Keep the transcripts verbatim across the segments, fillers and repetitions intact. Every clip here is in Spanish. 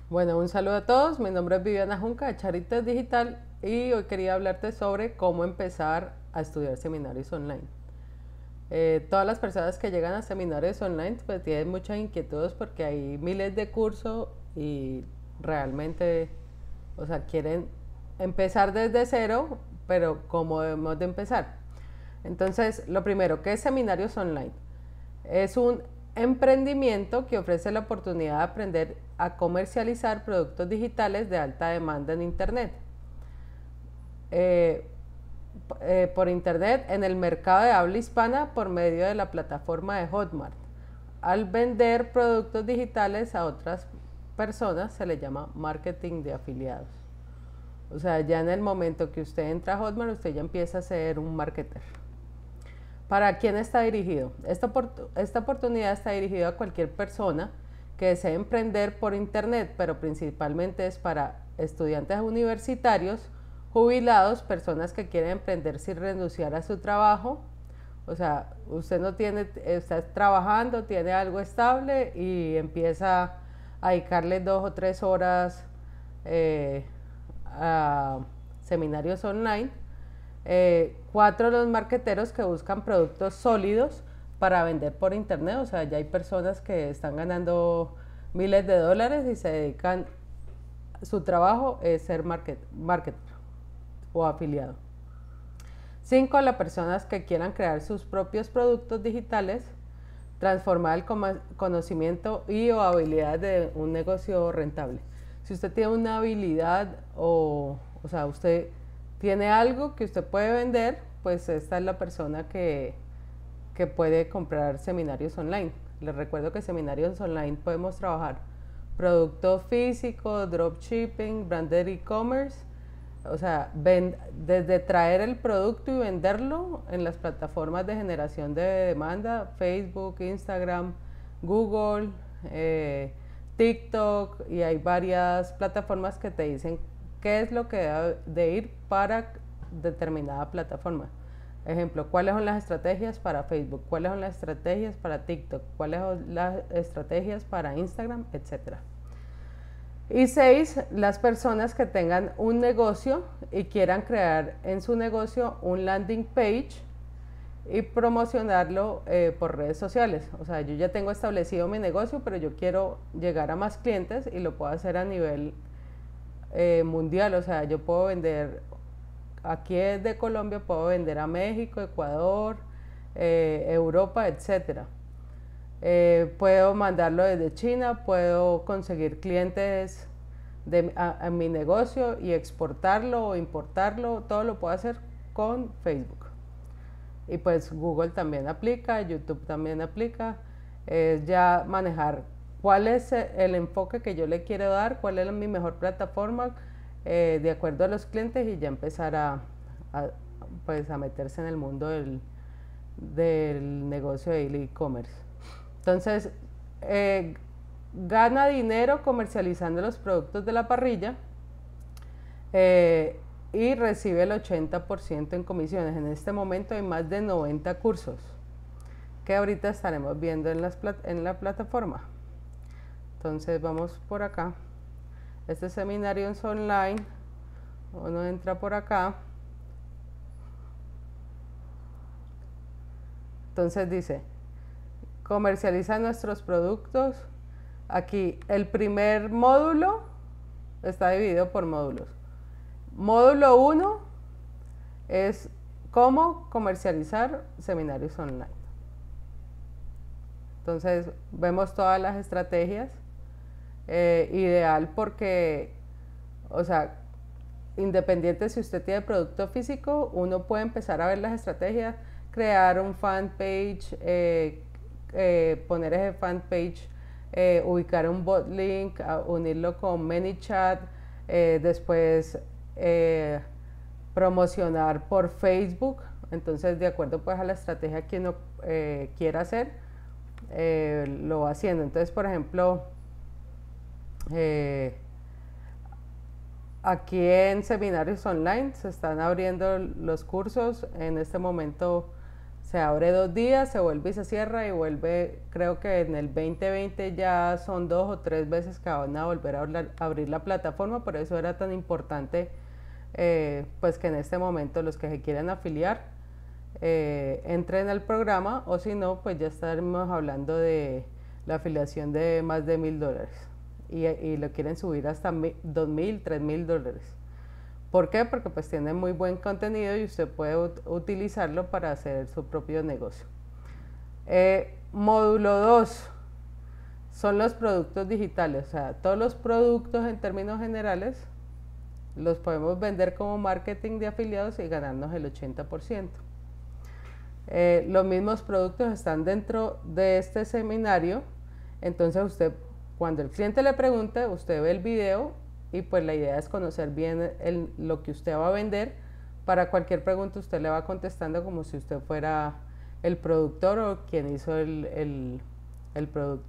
Bueno, un saludo a todos. Mi nombre es Viviana Junca de Charitas Digital y hoy quería hablarte sobre cómo empezar a estudiar seminarios online. Eh, todas las personas que llegan a seminarios online pues tienen muchas inquietudes porque hay miles de cursos y realmente, o sea, quieren empezar desde cero, pero ¿cómo debemos de empezar? Entonces, lo primero, ¿qué es seminarios online? Es un emprendimiento que ofrece la oportunidad de aprender a comercializar productos digitales de alta demanda en Internet. Eh, eh, por Internet en el mercado de habla hispana por medio de la plataforma de Hotmart. Al vender productos digitales a otras personas se le llama marketing de afiliados. O sea, ya en el momento que usted entra a Hotmart, usted ya empieza a ser un marketer. ¿Para quién está dirigido? Esta, esta oportunidad está dirigida a cualquier persona que desee emprender por internet, pero principalmente es para estudiantes universitarios, jubilados, personas que quieren emprender sin renunciar a su trabajo. O sea, usted no tiene, está trabajando, tiene algo estable y empieza a dedicarle dos o tres horas eh, a seminarios online. Eh, cuatro, los marqueteros que buscan productos sólidos para vender por internet. O sea, ya hay personas que están ganando miles de dólares y se dedican, su trabajo es ser market, marketer o afiliado. Cinco, las personas que quieran crear sus propios productos digitales, transformar el conocimiento y o habilidad de un negocio rentable. Si usted tiene una habilidad o, o sea, usted tiene algo que usted puede vender, pues esta es la persona que, que puede comprar seminarios online. Les recuerdo que seminarios online podemos trabajar productos físicos, dropshipping, branded e-commerce, o sea, ven, desde traer el producto y venderlo en las plataformas de generación de demanda, Facebook, Instagram, Google, eh, TikTok, y hay varias plataformas que te dicen qué es lo que debe de ir para determinada plataforma. Ejemplo, ¿cuáles son las estrategias para Facebook? ¿Cuáles son las estrategias para TikTok? ¿Cuáles son las estrategias para Instagram? Etcétera. Y seis, las personas que tengan un negocio y quieran crear en su negocio un landing page y promocionarlo eh, por redes sociales. O sea, yo ya tengo establecido mi negocio, pero yo quiero llegar a más clientes y lo puedo hacer a nivel eh, mundial. O sea, yo puedo vender, aquí desde Colombia puedo vender a México, Ecuador, eh, Europa, etcétera. Eh, puedo mandarlo desde China, puedo conseguir clientes de, a, a mi negocio y exportarlo o importarlo, todo lo puedo hacer con Facebook. Y pues Google también aplica, YouTube también aplica. Es eh, ya manejar cuál es el enfoque que yo le quiero dar, cuál es mi mejor plataforma eh, de acuerdo a los clientes y ya empezar a, a, pues a meterse en el mundo del, del negocio de e-commerce. Entonces, eh, gana dinero comercializando los productos de la parrilla eh, y recibe el ochenta por ciento en comisiones. En este momento hay más de noventa cursos que ahorita estaremos viendo en, las, en la plataforma. Entonces vamos por acá. Este seminario es online. Uno entra por acá. Entonces dice, comercializa nuestros productos. Aquí el primer módulo está dividido por módulos. Módulo uno es cómo comercializar seminarios online. Entonces vemos todas las estrategias. Eh, ideal porque, o sea, independiente si usted tiene producto físico, uno puede empezar a ver las estrategias, crear un fanpage, eh, eh, poner ese fanpage, eh, ubicar un bot link, unirlo con ManyChat, eh, después eh, promocionar por Facebook. Entonces, de acuerdo pues a la estrategia que uno eh, quiera hacer, eh, lo va haciendo. Entonces, por ejemplo, eh, aquí en seminarios online se están abriendo los cursos. En este momento Se abre dos días, se vuelve y se cierra y vuelve, creo que en el veinte veinte ya son dos o tres veces que van a volver a hablar, abrir la plataforma, por eso era tan importante eh, pues que en este momento los que se quieren afiliar eh, entren al programa, o si no, pues ya estaremos hablando de la afiliación de más de mil dólares y, y lo quieren subir hasta dos mil, tres mil dólares. ¿Por qué? Porque pues tiene muy buen contenido y usted puede ut utilizarlo para hacer su propio negocio. Eh, módulo dos son los productos digitales, o sea, todos los productos en términos generales los podemos vender como marketing de afiliados y ganarnos el ochenta por ciento. Eh, los mismos productos están dentro de este seminario, entonces usted, cuando el cliente le pregunte, usted ve el video y pues la idea es conocer bien el, lo que usted va a vender. Para cualquier pregunta usted le va contestando como si usted fuera el productor o quien hizo el, el, el producto.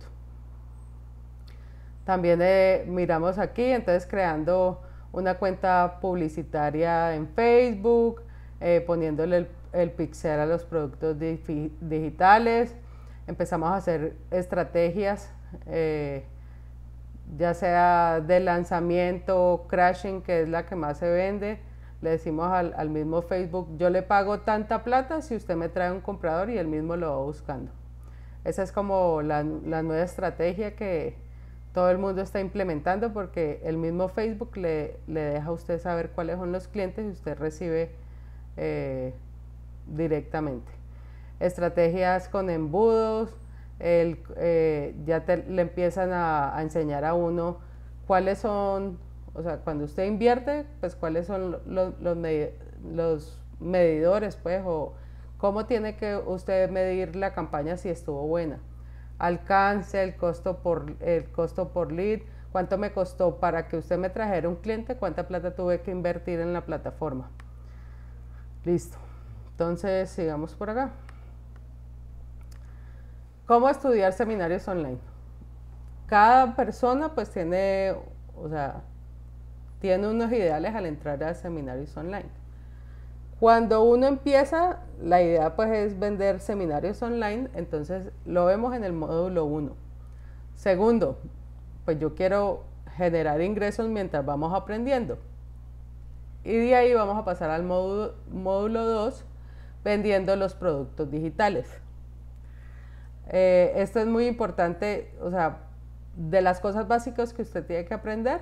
También eh, miramos aquí, entonces creando una cuenta publicitaria en Facebook, eh, poniéndole el, el pixel a los productos di digitales. Empezamos a hacer estrategias, eh, ya sea de lanzamiento, crashing, que es la que más se vende. Le decimos al, al mismo Facebook, yo le pago tanta plata si usted me trae un comprador, y él mismo lo va buscando. Esa es como la, la nueva estrategia que todo el mundo está implementando, porque el mismo Facebook le, le deja a usted saber cuáles son los clientes y usted recibe eh, directamente. Estrategias con embudos, el, eh, ya te, le empiezan a, a enseñar a uno cuáles son, o sea, cuando usted invierte, pues cuáles son los, los, medi los medidores, pues, o cómo tiene que usted medir la campaña si estuvo buena. Alcance, el costo por, el costo por lead, cuánto me costó para que usted me trajera un cliente, cuánta plata tuve que invertir en la plataforma. Listo. Entonces, sigamos por acá. ¿Cómo estudiar seminarios online? Cada persona pues tiene, o sea, tiene unos ideales al entrar a seminarios online. Cuando uno empieza, la idea pues es vender seminarios online, entonces lo vemos en el módulo uno. Segundo, pues yo quiero generar ingresos mientras vamos aprendiendo. Y de ahí vamos a pasar al módulo, módulo dos, vendiendo los productos digitales. Eh, esto es muy importante, o sea, de las cosas básicas que usted tiene que aprender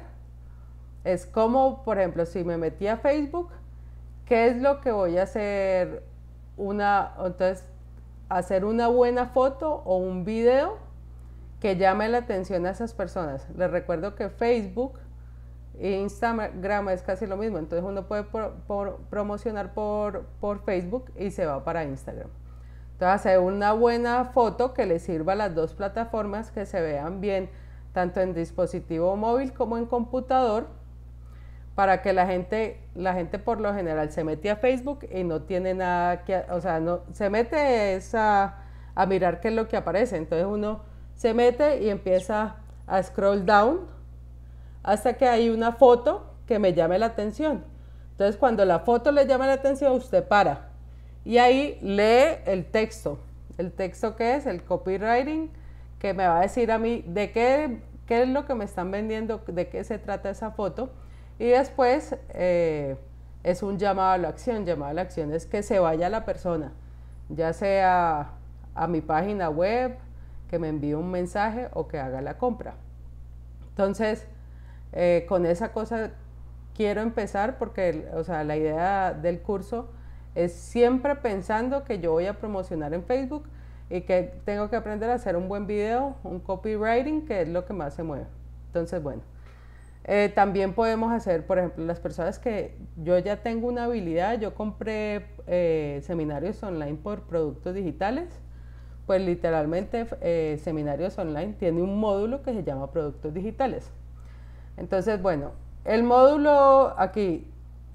es cómo, por ejemplo, si me metí a Facebook, ¿qué es lo que voy a hacer? Una, entonces, hacer una buena foto o un video que llame la atención a esas personas. Les recuerdo que Facebook e Instagram es casi lo mismo, entonces uno puede por, por, promocionar por, por Facebook y se va para Instagram. Entonces, hacer una buena foto que le sirva a las dos plataformas, que se vean bien tanto en dispositivo móvil como en computador, para que la gente, la gente por lo general se mete a Facebook y no tiene nada que, o sea, no, se mete a, a mirar qué es lo que aparece. Entonces uno se mete y empieza a scroll down hasta que hay una foto que me llame la atención. Entonces, cuando la foto le llama la atención, usted para y ahí lee el texto. El texto que es el copywriting, que me va a decir a mí de qué, qué es lo que me están vendiendo, de qué se trata esa foto. Y después eh, es un llamado a la acción. Llamado a la acción es que se vaya la persona, ya sea a mi página web, que me envíe un mensaje o que haga la compra. Entonces, eh, con esa cosa quiero empezar, porque, o sea, la idea del curso es siempre pensando que yo voy a promocionar en Facebook y que tengo que aprender a hacer un buen video, un copywriting, que es lo que más se mueve. Entonces, bueno, eh, también podemos hacer, por ejemplo, las personas que yo ya tengo una habilidad, yo compré eh, seminarios online por productos digitales, pues literalmente eh, seminarios online tiene un módulo que se llama productos digitales. Entonces, bueno, el módulo aquí,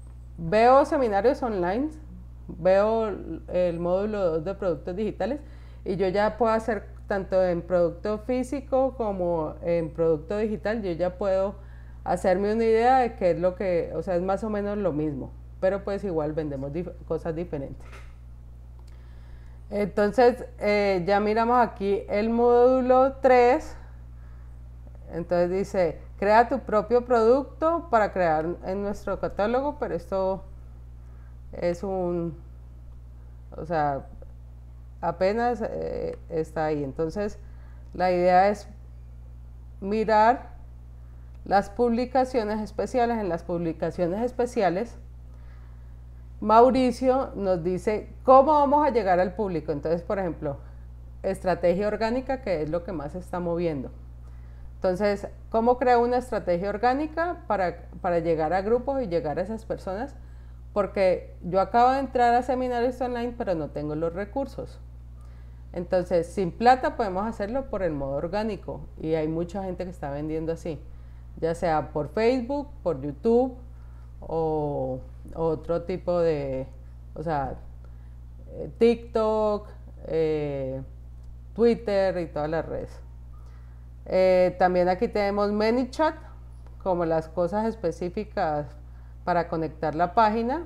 veo seminarios online, veo el módulo dos de productos digitales y yo ya puedo hacer tanto en producto físico como en producto digital, yo ya puedo hacerme una idea de qué es lo que, o sea, es más o menos lo mismo, pero pues igual vendemos dif- cosas diferentes. Entonces, eh, ya miramos aquí el módulo tres. Entonces dice, crea tu propio producto para crear en nuestro catálogo, pero esto es un, o sea, apenas eh, está ahí. Entonces, la idea es mirar las publicaciones especiales. En las publicaciones especiales, Mauricio nos dice cómo vamos a llegar al público. Entonces, por ejemplo, estrategia orgánica, que es lo que más se está moviendo. Entonces, ¿cómo creo una estrategia orgánica para, para llegar a grupos y llegar a esas personas? Porque yo acabo de entrar a seminarios online, pero no tengo los recursos. Entonces, sin plata podemos hacerlo por el modo orgánico, y hay mucha gente que está vendiendo así, ya sea por Facebook, por YouTube o otro tipo de, o sea, TikTok, eh, Twitter y todas las redes. Eh, también aquí tenemos ManyChat, como las cosas específicas para conectar la página.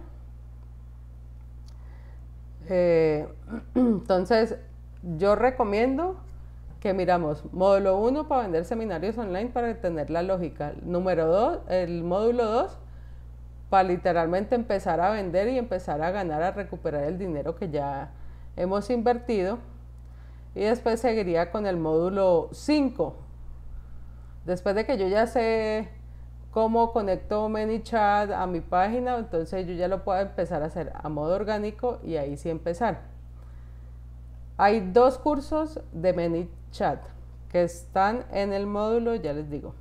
Eh, entonces, yo recomiendo que miramos módulo uno para vender seminarios online para tener la lógica. Número dos, el módulo dos, para literalmente empezar a vender y empezar a ganar, a recuperar el dinero que ya hemos invertido. Y después seguiría con el módulo cinco. Después de que yo ya sé cómo conecto ManyChat a mi página, entonces yo ya lo puedo empezar a hacer a modo orgánico y ahí sí empezar. Hay dos cursos de ManyChat que están en el módulo, ya les digo.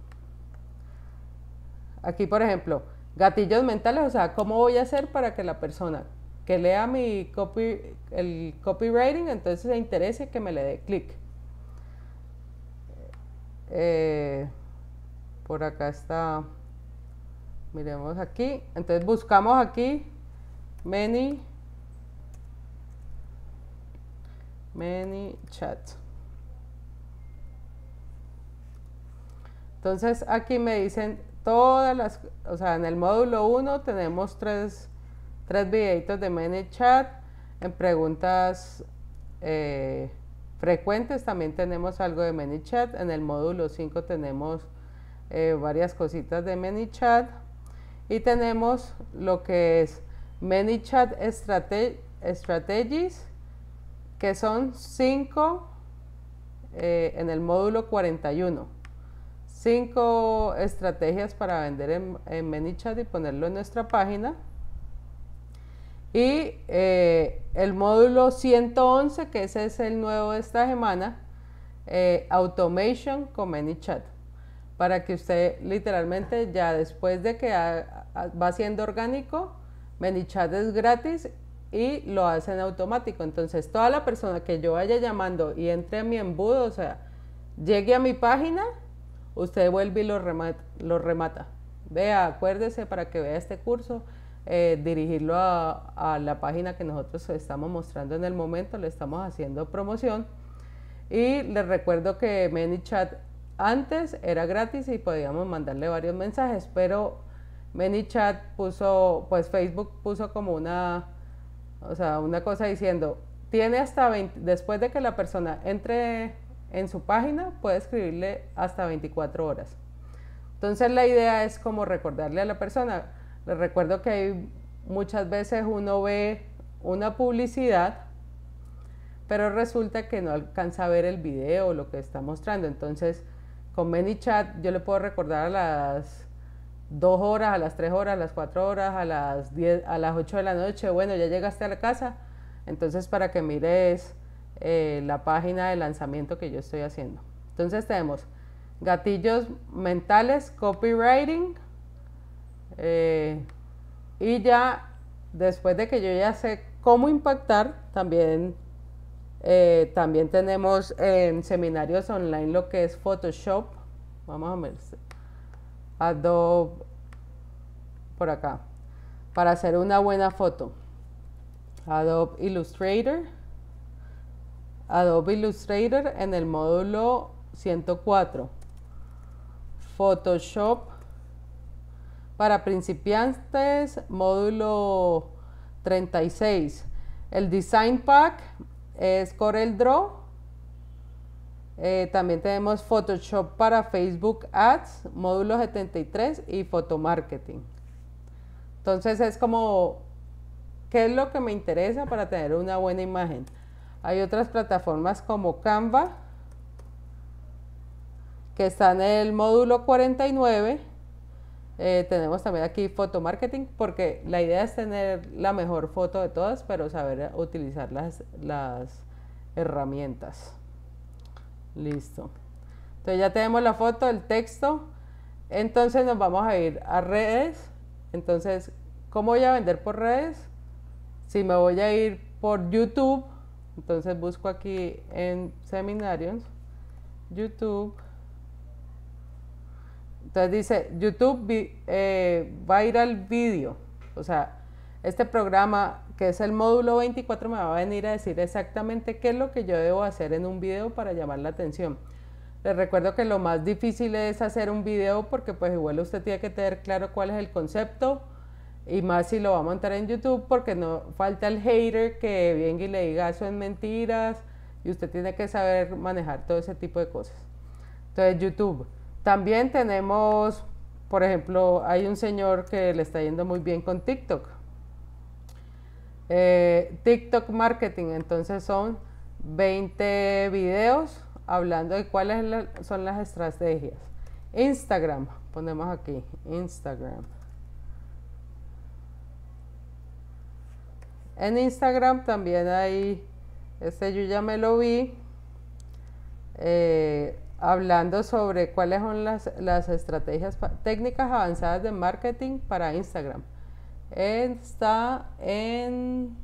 Aquí, por ejemplo, gatillos mentales, o sea, ¿cómo voy a hacer para que la persona que lea mi copy, el copywriting, entonces se interese, que me le dé clic? Eh, por acá está, miremos aquí, entonces buscamos aquí Many ManyChat. Entonces aquí me dicen todas las, o sea, en el módulo uno tenemos tres, tres videitos de ManyChat. En preguntas eh, frecuentes también tenemos algo de ManyChat. En el módulo cinco tenemos eh, varias cositas de ManyChat. Y tenemos lo que es ManyChat Strate Strategies, que son cinco eh, en el módulo cuarenta y uno. cinco estrategias para vender en, en ManyChat y ponerlo en nuestra página. Y eh, el módulo ciento once, que ese es el nuevo de esta semana, eh, Automation con ManyChat, para que usted literalmente ya después de que ha, ha, va siendo orgánico, ManyChat es gratis y lo hace en automático. Entonces toda la persona que yo vaya llamando y entre a mi embudo, o sea, llegue a mi página, usted vuelve y lo remata. Lo remata. Vea, acuérdese para que vea este curso, eh, dirigirlo a, a la página que nosotros estamos mostrando en el momento, le estamos haciendo promoción. Y les recuerdo que ManyChat antes era gratis y podíamos mandarle varios mensajes, pero ManyChat puso, pues Facebook puso como una, o sea, una cosa diciendo, tiene hasta veinte, después de que la persona entre en su página, puede escribirle hasta veinticuatro horas. Entonces la idea es como recordarle a la persona. Les recuerdo que hay, muchas veces uno ve una publicidad, pero resulta que no alcanza a ver el video o lo que está mostrando. Entonces con ManyChat yo le puedo recordar a las dos horas, a las tres horas, a las cuatro horas, a las diez, a las ocho de la noche, bueno, ya llegaste a la casa, entonces para que mires eh, la página de lanzamiento que yo estoy haciendo. Entonces tenemos gatillos mentales, copywriting, eh, y ya después de que yo ya sé cómo impactar, también, eh, también tenemos en seminarios online lo que es Photoshop. Vamos a ver, Adobe, por acá, para hacer una buena foto. Adobe Illustrator. Adobe Illustrator en el módulo ciento cuatro. Photoshop para principiantes, módulo treinta y seis. El Design Pack es CorelDRAW. Eh, también tenemos Photoshop para Facebook Ads, módulo setenta y tres y Photomarketing. Entonces es como, ¿qué es lo que me interesa para tener una buena imagen? Hay otras plataformas como Canva, que está en el módulo cuarenta y nueve. Eh, tenemos también aquí Photomarketing, porque la idea es tener la mejor foto de todas, pero saber utilizar las, las herramientas. Listo. Entonces ya tenemos la foto, el texto. Entonces nos vamos a ir a redes. Entonces, ¿cómo voy a vender por redes? Si me voy a ir por YouTube, entonces busco aquí en Seminarios, YouTube. Entonces dice YouTube eh, Viral Video. O sea, este programa que es el módulo veinticuatro me va a venir a decir exactamente qué es lo que yo debo hacer en un video para llamar la atención. Les recuerdo que lo más difícil es hacer un video, porque pues igual usted tiene que tener claro cuál es el concepto, y más si lo va a montar en YouTube, porque no falta el hater que venga y le diga eso es mentiras, y usted tiene que saber manejar todo ese tipo de cosas. Entonces YouTube. También tenemos, por ejemplo, hay un señor que le está yendo muy bien con TikTok. Eh, TikTok Marketing, entonces son veinte videos hablando de cuáles la, son las estrategias. Instagram, ponemos aquí, Instagram. En Instagram también hay, este yo ya me lo vi, eh, hablando sobre cuáles son las, las estrategias, técnicas avanzadas de marketing para Instagram. Está en,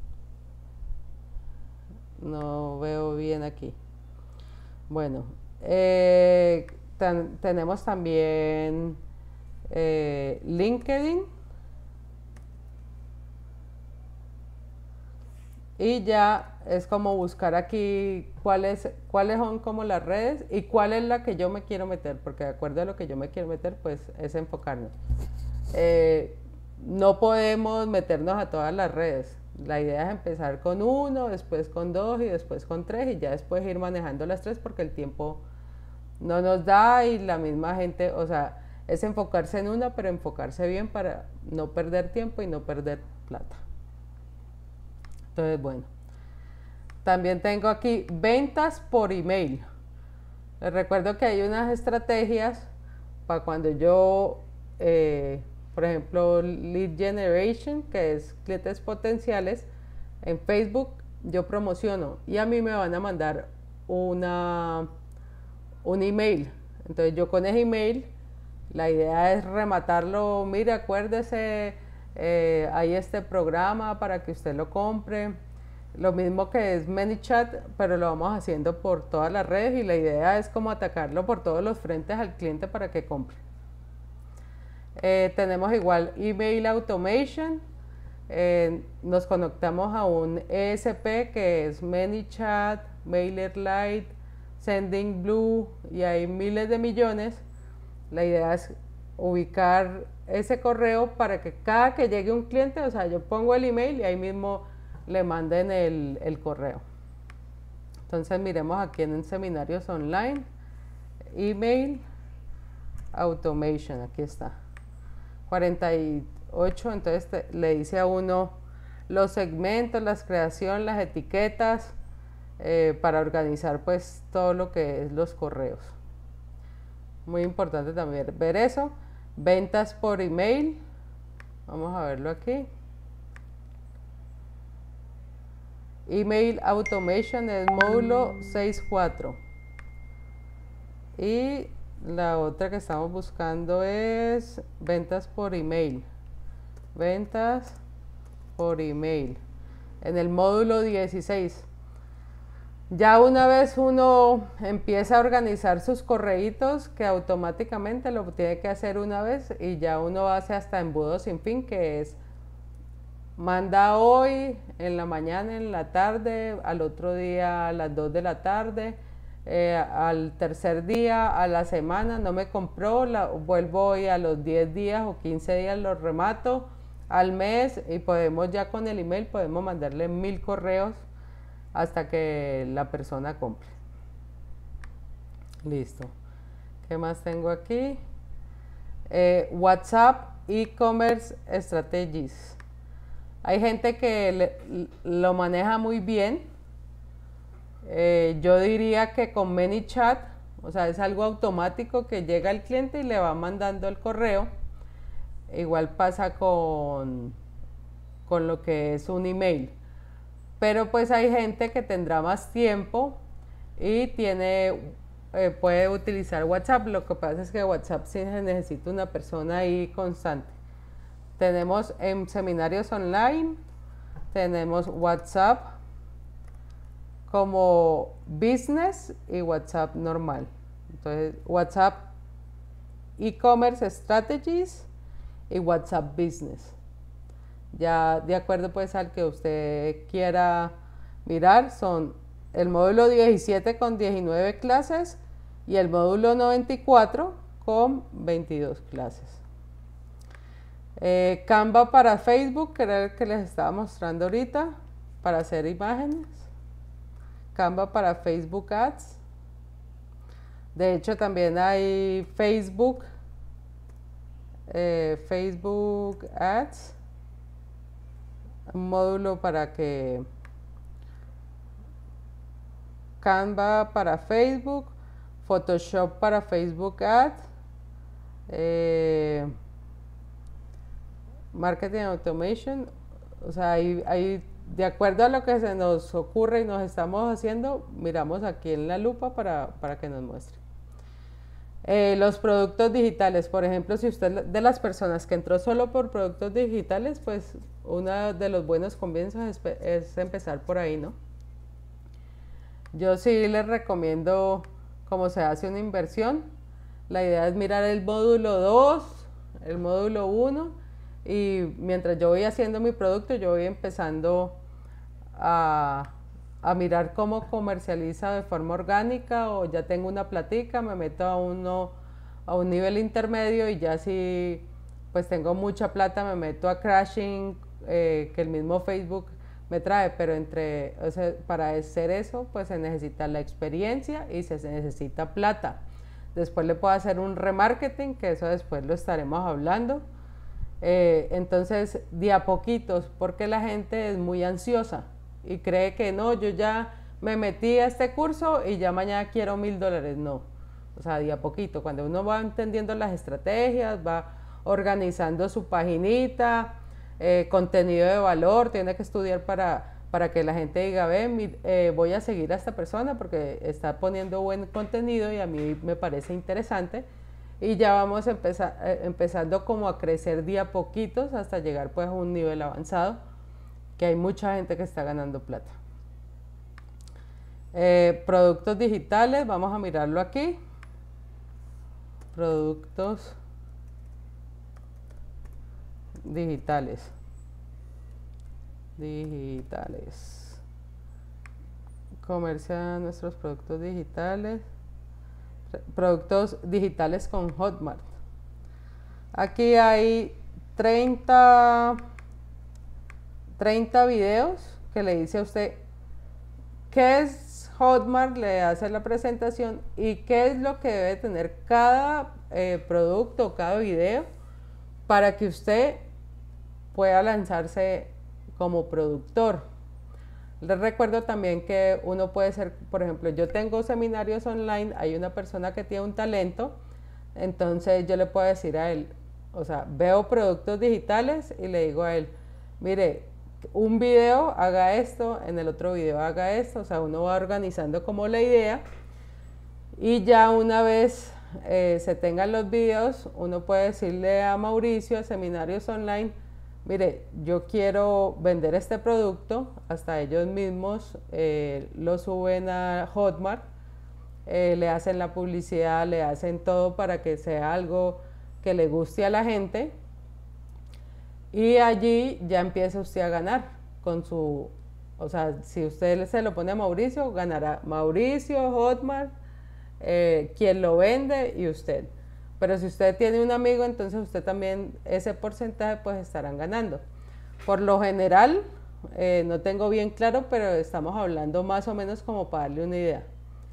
no veo bien aquí. Bueno, eh, tan, tenemos también eh, LinkedIn, y ya es como buscar aquí cuáles cuáles son como las redes y cuál es la que yo me quiero meter, porque de acuerdo a lo que yo me quiero meter, pues es enfocarnos. Eh, no podemos meternos a todas las redes. La idea es empezar con uno, después con dos y después con tres, y ya después ir manejando las tres, porque el tiempo no nos da y la misma gente, o sea, es enfocarse en una, pero enfocarse bien para no perder tiempo y no perder plata. Entonces, bueno, también tengo aquí ventas por email. Les recuerdo que hay unas estrategias para cuando yo, eh, por ejemplo, lead generation, que es clientes potenciales, en Facebook yo promociono y a mí me van a mandar una, un email. Entonces yo con ese email, la idea es rematarlo, mire, acuérdese, eh, hay este programa para que usted lo compre. Lo mismo que es ManyChat, pero lo vamos haciendo por todas las redes, y la idea es como atacarlo por todos los frentes al cliente para que compre. Eh, tenemos igual email automation. Eh, nos conectamos a un E S P que es ManyChat, MailerLite, SendingBlue, y hay miles de millones. La idea es ubicar ese correo para que cada que llegue un cliente, o sea, yo pongo el email y ahí mismo le manden el, el correo. Entonces miremos aquí en Seminarios Online, email automation, aquí está, cuarenta y ocho. Entonces te, le dice a uno los segmentos, las creaciones, las etiquetas, eh, para organizar pues todo lo que es los correos. Muy importante también ver eso. Ventas por email, vamos a verlo aquí. Email Automation es módulo seis punto cuatro. Y la otra que estamos buscando es ventas por email. Ventas por email. En el módulo dieciséis. Ya una vez uno empieza a organizar sus correitos, que automáticamente lo tiene que hacer una vez, y ya uno hace hasta embudo sin fin, que es manda hoy, en la mañana, en la tarde, al otro día a las dos de la tarde, eh, al tercer día, a la semana, no me compró, la, vuelvo hoy a los diez días o quince días, lo remato, al mes, y podemos ya con el email, podemos mandarle mil correos hasta que la persona compre. Listo. ¿Qué más tengo aquí? Eh, WhatsApp E-Commerce Strategies. Hay gente que le, lo maneja muy bien. Eh, yo diría que con ManyChat, o sea, es algo automático que llega al cliente y le va mandando el correo. Igual pasa con, con lo que es un email. Pero pues hay gente que tendrá más tiempo y tiene, eh, puede utilizar WhatsApp. Lo que pasa es que WhatsApp sí se necesita una persona ahí constante. Tenemos en seminarios online, tenemos WhatsApp como business y WhatsApp normal. Entonces, WhatsApp e-commerce strategies y WhatsApp business. Ya de acuerdo pues al que usted quiera mirar, son el módulo diecisiete con diecinueve clases y el módulo noventa y cuatro con veintidós clases. Eh, Canva para Facebook, que era el que les estaba mostrando ahorita, para hacer imágenes. Canva para Facebook Ads. De hecho también hay Facebook, eh, Facebook Ads, un módulo para que Canva para Facebook, Photoshop para Facebook Ads, eh, Marketing Automation. O sea, hay, hay, de acuerdo a lo que se nos ocurre y nos estamos haciendo, miramos aquí en la lupa para, para que nos muestre. Eh, los productos digitales, por ejemplo, si usted de las personas que entró solo por productos digitales, pues uno de los buenos comienzos es, es empezar por ahí, ¿no? Yo sí les recomiendo cómo se hace una inversión. La idea es mirar el módulo dos, el módulo uno, y mientras yo voy haciendo mi producto, yo voy empezando a, a mirar cómo comercializa de forma orgánica, o ya tengo una platica, me meto a uno a un nivel intermedio, y ya si pues tengo mucha plata me meto a crashing, eh, que el mismo Facebook me trae. Pero entre, o sea, para hacer eso pues se necesita la experiencia y se necesita plata. Después le puedo hacer un remarketing, que eso después lo estaremos hablando. Eh, entonces, de a poquitos, porque la gente es muy ansiosa y cree que no, yo ya me metí a este curso y ya mañana quiero mil dólares. No, o sea, de a poquito, cuando uno va entendiendo las estrategias, va organizando su paginita, eh, contenido de valor, tiene que estudiar para, para que la gente diga, ve, eh, voy a seguir a esta persona porque está poniendo buen contenido y a mí me parece interesante. Y ya vamos a empezar, eh, empezando como a crecer de a poquitos hasta llegar pues a un nivel avanzado, que hay mucha gente que está ganando plata. Eh, productos digitales, vamos a mirarlo aquí. Productos digitales. Digitales. Comercian nuestros productos digitales. Productos digitales con Hotmart. Aquí hay treinta, treinta videos que le dice a usted qué es Hotmart, le hace la presentación y qué es lo que debe tener cada eh, producto, cada video, para que usted pueda lanzarse como productor. Les recuerdo también que uno puede ser, por ejemplo, yo tengo seminarios online, hay una persona que tiene un talento, entonces yo le puedo decir a él, o sea, veo productos digitales y le digo a él, mire, un video haga esto, en el otro video haga esto, o sea, uno va organizando como la idea, y ya una vez eh, se tengan los videos, uno puede decirle a Mauricio, a seminarios online, mire, yo quiero vender este producto, hasta ellos mismos eh, lo suben a Hotmart, eh, le hacen la publicidad, le hacen todo para que sea algo que le guste a la gente, y allí ya empieza usted a ganar con su, o sea, si usted se lo pone a Mauricio, ganará Mauricio, Hotmart, eh, quien lo vende y usted. Pero si usted tiene un amigo, entonces usted también, ese porcentaje pues estarán ganando. Por lo general, eh, no tengo bien claro, pero estamos hablando más o menos como para darle una idea.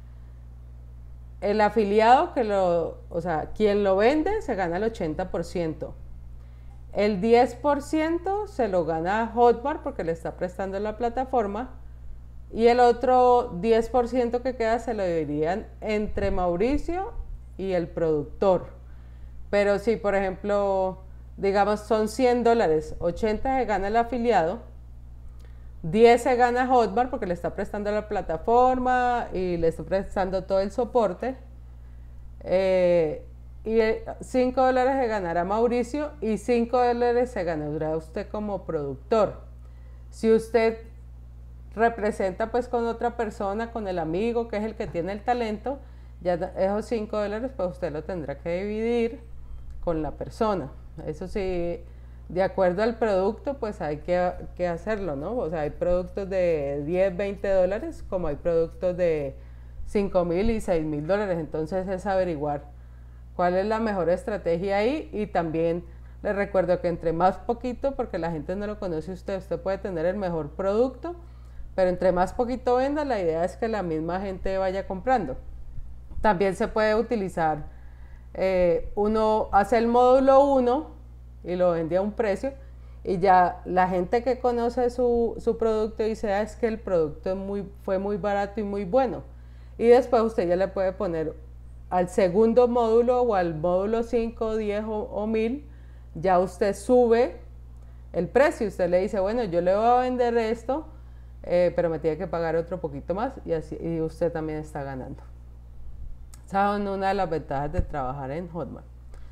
El afiliado, que lo, o sea, quien lo vende se gana el ochenta por ciento. El diez por ciento se lo gana Hotmart porque le está prestando la plataforma. Y el otro diez por ciento que queda se lo dividirían entre Mauricio y el productor. Pero si, por ejemplo, digamos son cien dólares, ochenta se gana el afiliado, diez se gana Hotmart porque le está prestando la plataforma y le está prestando todo el soporte. Eh, y cinco dólares se ganará Mauricio y cinco dólares se ganará usted como productor. Si usted representa pues con otra persona, con el amigo que es el que tiene el talento, ya esos cinco dólares pues usted lo tendrá que dividir con la persona. Eso sí, de acuerdo al producto pues hay que, que hacerlo, ¿no? O sea, hay productos de diez, veinte dólares como hay productos de cinco mil y seis mil dólares. Entonces es averiguar cuál es la mejor estrategia ahí. Y también les recuerdo que entre más poquito, porque la gente no lo conoce usted, usted puede tener el mejor producto, pero entre más poquito venda, la idea es que la misma gente vaya comprando. También se puede utilizar, eh, uno hace el módulo uno y lo vende a un precio, y ya la gente que conoce su, su producto dice, ah, es que el producto es muy, fue muy barato y muy bueno. Y después usted ya le puede poner al segundo módulo o al módulo cinco, diez o, o mil, ya usted sube el precio. Usted le dice, bueno, yo le voy a vender esto, Eh, pero me tiene que pagar otro poquito más, y así y usted también está ganando. Esa es una de las ventajas de trabajar en Hotmart.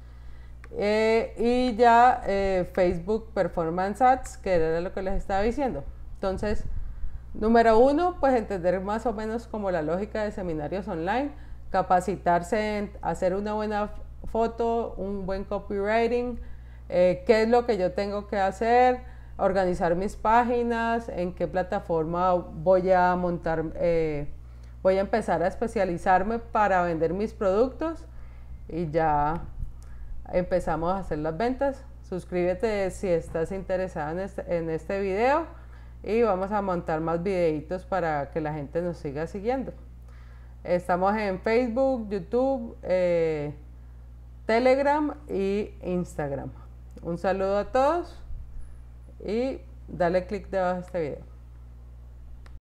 Eh, y ya eh, Facebook Performance Ads, que era lo que les estaba diciendo. Entonces, número uno, pues entender más o menos como la lógica de seminarios online, capacitarse en hacer una buena foto, un buen copywriting, eh, qué es lo que yo tengo que hacer, organizar mis páginas, en qué plataforma voy a montar, eh, voy a empezar a especializarme para vender mis productos, y ya empezamos a hacer las ventas. Suscríbete si estás interesado en este, en este video, y vamos a montar más videitos para que la gente nos siga siguiendo. Estamos en Facebook, YouTube, eh, Telegram y Instagram. Un saludo a todos y dale click debajo de este video.